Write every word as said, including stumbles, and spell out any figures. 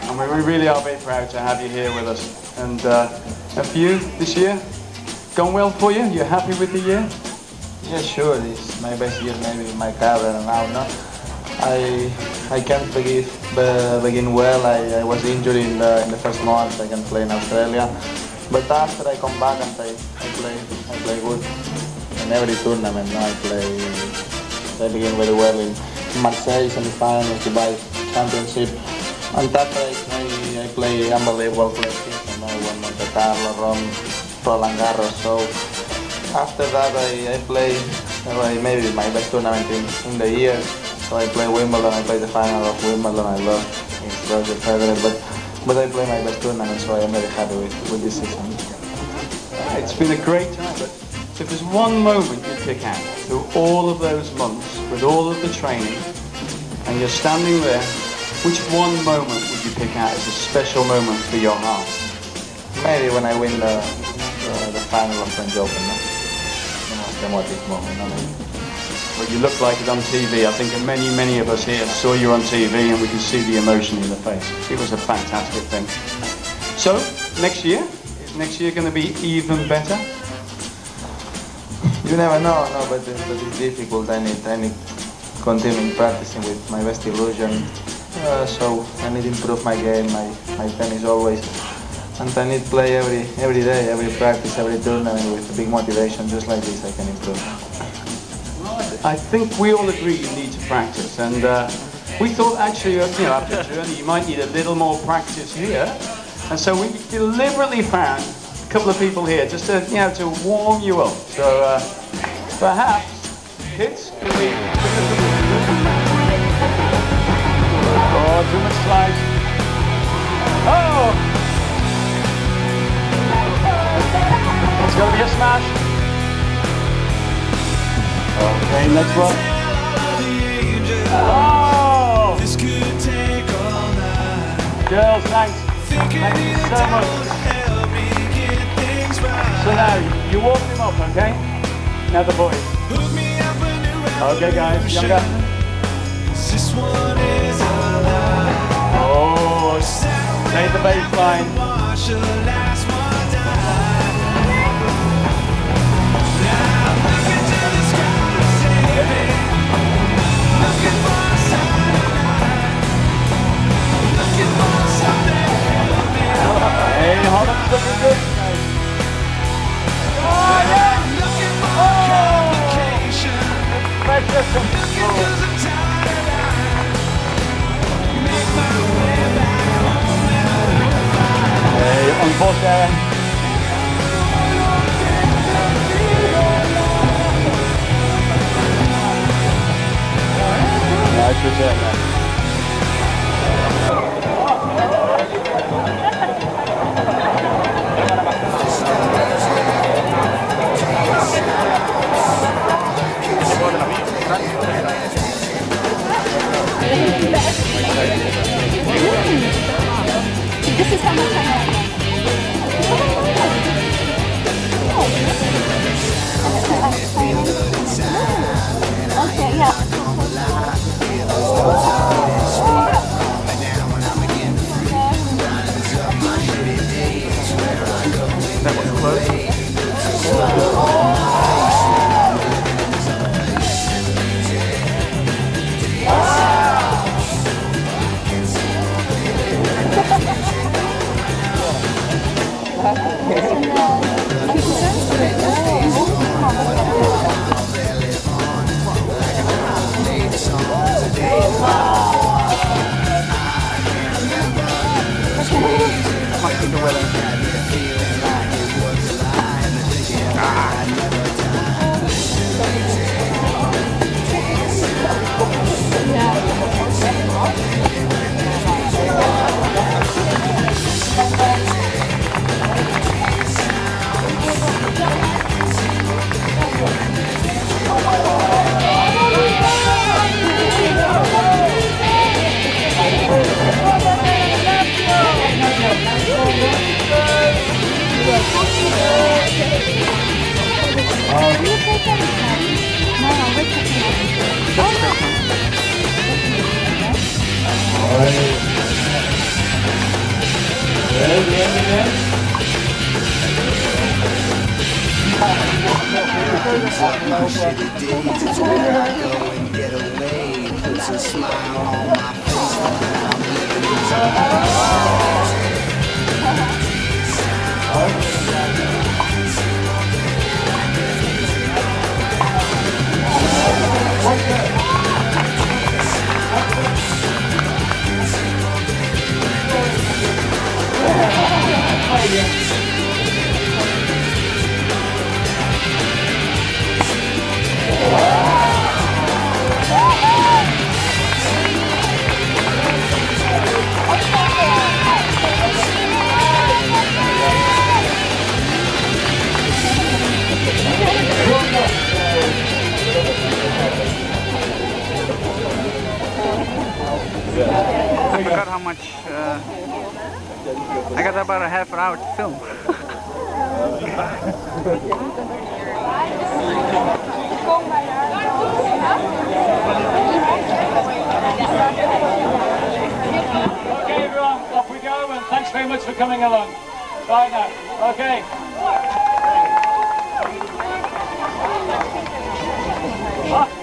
and we really are very proud to have you here with us. And, uh, and for you, this year, gone well for you? You're happy with the year? Yeah, sure. It's my best year maybe in my career now. No, I I can't begin be, begin well. I, I was injured in the in the first month. I can play in Australia, but after I come back and I I play I play good in every tournament. No, I play. I begin very well in Marseille semi-finals, Dubai Championship. On top I, I, I play unbelievable places. You know, won Monte Carlo, Rome, Roland Garros. So after that I, I play uh, maybe my best tournament in, in the year. So I play Wimbledon. I play the final of Wimbledon. I lost against Roger Federer, but but I play my best tournament. So I am very happy with, with this season. It's been a great time, but if there's one moment you pick out through all of those months with all of the training, and you're standing there, which one moment would you pick out as a special moment for your heart? Maybe when I win the the, the final of French Open. No? The most emotive moment. I mean. Well, you look like it on T V. I think many, many of us here saw you on T V and we could see the emotion in the face. It was a fantastic thing. So, next year? Is next year going to be even better? You never know, no, but, it, but it's difficult. I need, I need continuing practicing with my best illusion. Uh, so I need to improve my game, my, my tennis always. And I need to play every, every day, every practice, every tournament with big motivation. Just like this, I can improve. I think we all agree you need to practice, and uh, we thought actually, you know, after the journey, you might need a little more practice here, and so we deliberately found a couple of people here just to, you know, to warm you up. So uh, perhaps, kids, could we? Oh, too much slides. Oh, it's going to be a smash. Okay, next one. Oh! Girls, thanks. Thank you so much. So now, you walk them up, okay? Now the boys. Okay, guys, younger. Oh, take the bass line. Hey, Holland's looking good. Oh, yeah! Oh! Pressure from Hey, on post, Aaron. Nice return, man. This is how much I know. Okay, yeah. That was close. I forgot how much. Uh, I got about a half an hour to film. Okay, everyone, off we go, and thanks very much for coming along. Bye now. Okay. Ah.